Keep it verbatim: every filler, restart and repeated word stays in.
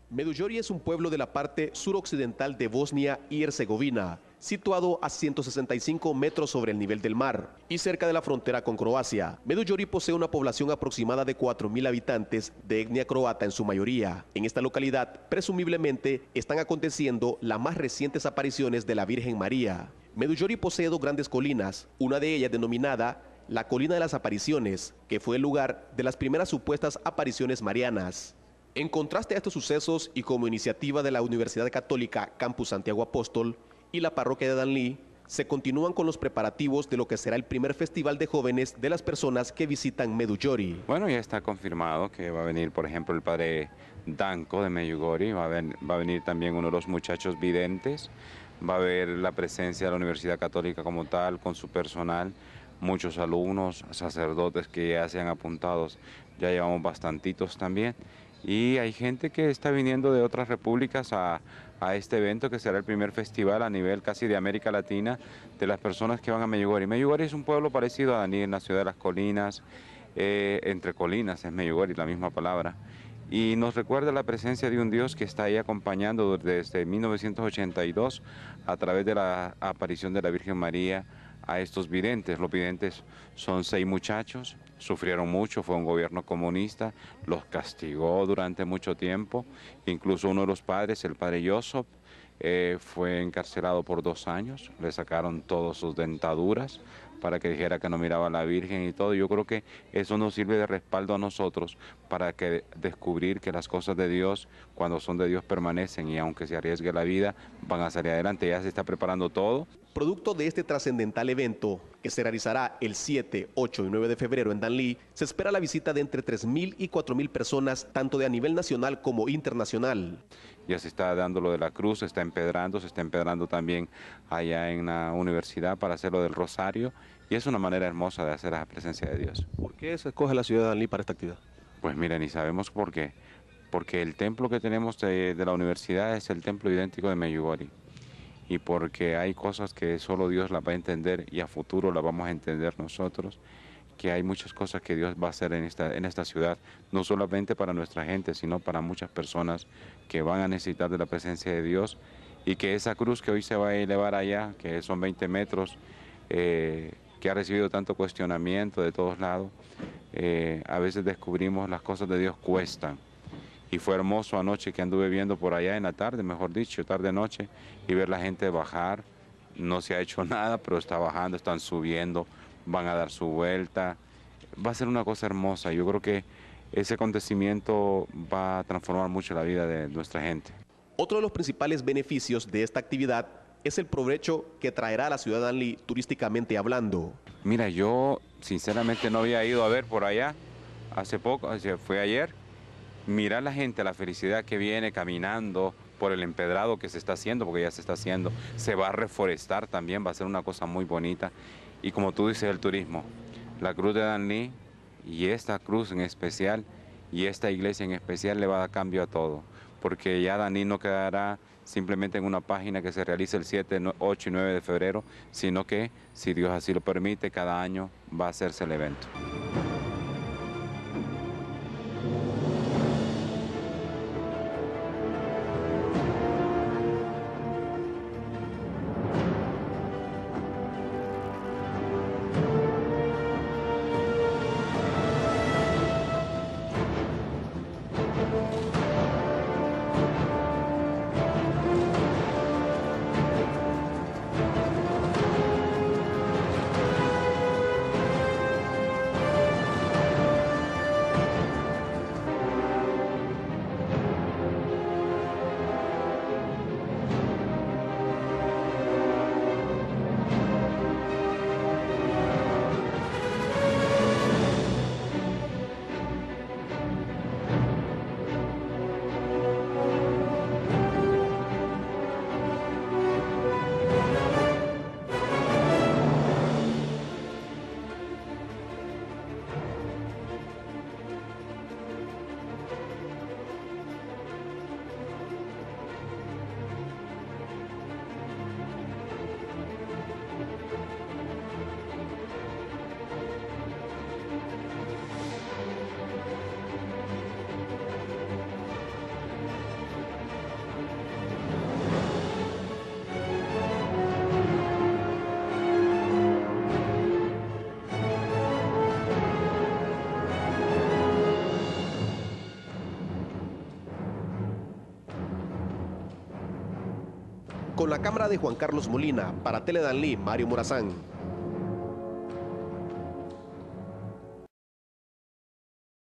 Medullory es un pueblo de la parte suroccidental de Bosnia y Herzegovina, situado a ciento sesenta y cinco metros sobre el nivel del mar y cerca de la frontera con Croacia. Medullory posee una población aproximada de cuatro mil habitantes de etnia croata en su mayoría. En esta localidad, presumiblemente, están aconteciendo las más recientes apariciones de la Virgen María. Medullory posee dos grandes colinas, una de ellas denominada la Colina de las Apariciones, que fue el lugar de las primeras supuestas apariciones marianas. En contraste a estos sucesos y como iniciativa de la Universidad Católica Campus Santiago Apóstol y la parroquia de Danlí, se continúan con los preparativos de lo que será el primer festival de jóvenes de las personas que visitan Medullory. Bueno, ya está confirmado que va a venir, por ejemplo, el padre Danko de Medjugorje, va a, ven, va a venir también uno de los muchachos videntes, va a haber la presencia de la Universidad Católica como tal, con su personal, muchos alumnos, sacerdotes que ya se han apuntado, ya llevamos bastantitos también. Y hay gente que está viniendo de otras repúblicas a, a este evento que será el primer festival a nivel casi de América Latina de las personas que van a Medjugorje. Medjugorje es un pueblo parecido a Danlí, en la ciudad de las colinas, eh, entre colinas es Medjugorje, la misma palabra. Y nos recuerda la presencia de un Dios que está ahí acompañando desde mil novecientos ochenta y dos a través de la aparición de la Virgen María a estos videntes. Los videntes son seis muchachos, sufrieron mucho, fue un gobierno comunista, los castigó durante mucho tiempo, incluso uno de los padres, el padre Joseph, eh, fue encarcelado por dos años, le sacaron todas sus dentaduras para que dijera que no miraba a la Virgen y todo. Yo creo que eso nos sirve de respaldo a nosotros para que descubrir que las cosas de Dios, cuando son de Dios, permanecen y aunque se arriesgue la vida, van a salir adelante. Ya se está preparando todo. Producto de este trascendental evento, que se realizará el siete, ocho y nueve de febrero en Danlí, se espera la visita de entre tres mil y cuatro mil personas, tanto de a nivel nacional como internacional. Ya se está dando lo de la cruz, se está empedrando, se está empedrando también allá en la universidad para hacer lo del rosario, y es una manera hermosa de hacer la presencia de Dios. ¿Por qué se escoge la ciudad de Danlí para esta actividad? Pues miren, y sabemos por qué. Porque el templo que tenemos de, de la universidad es el templo idéntico de Medjugorje. Y porque hay cosas que solo Dios las va a entender y a futuro las vamos a entender nosotros, que hay muchas cosas que Dios va a hacer en esta, en esta ciudad, no solamente para nuestra gente, sino para muchas personas que van a necesitar de la presencia de Dios, y que esa cruz que hoy se va a elevar allá, que son veinte metros, eh, que ha recibido tanto cuestionamiento de todos lados, eh, a veces descubrimos las cosas de Dios cuestan. Y fue hermoso anoche que anduve viendo por allá en la tarde, mejor dicho, tarde-noche, y ver la gente bajar. No se ha hecho nada, pero está bajando, están subiendo, van a dar su vuelta. Va a ser una cosa hermosa. Yo creo que ese acontecimiento va a transformar mucho la vida de nuestra gente. Otro de los principales beneficios de esta actividad es el provecho que traerá a la ciudad de Danlí turísticamente hablando. Mira, yo sinceramente no había ido a ver por allá hace poco, fue ayer. Mirar la gente, la felicidad que viene caminando por el empedrado que se está haciendo, porque ya se está haciendo, se va a reforestar también, va a ser una cosa muy bonita. Y como tú dices, el turismo, la cruz de Danlí y esta cruz en especial y esta iglesia en especial le va a dar cambio a todo, porque ya Danlí no quedará simplemente en una página que se realice el siete, ocho y nueve de febrero, sino que, si Dios así lo permite, cada año va a hacerse el evento. Con la cámara de Juan Carlos Molina, para Teledanlí, Mario Morazán.